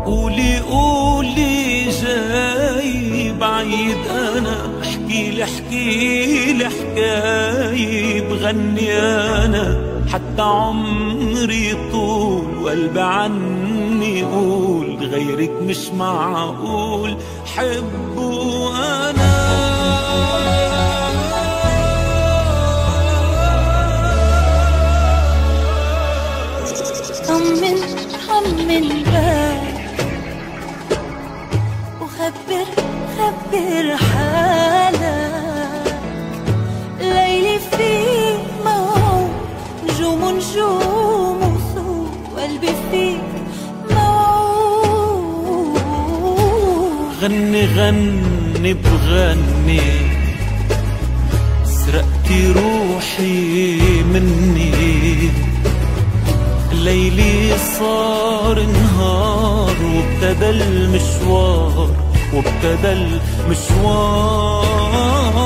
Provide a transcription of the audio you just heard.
قولي قولي جاي بعيد أنا، احكيلي حكاية بغني أنا، حتى عمري طول وقلبي عني قول، غيرك مش معقول حبه أنا. طمن بالك وخبر حالك، ليلي فيك موعود، نجوم وصوت، وقلبي فيك موعود. غني بغني، سرقتي روحي مني، ليلي صار نهار وابتدى المشوار،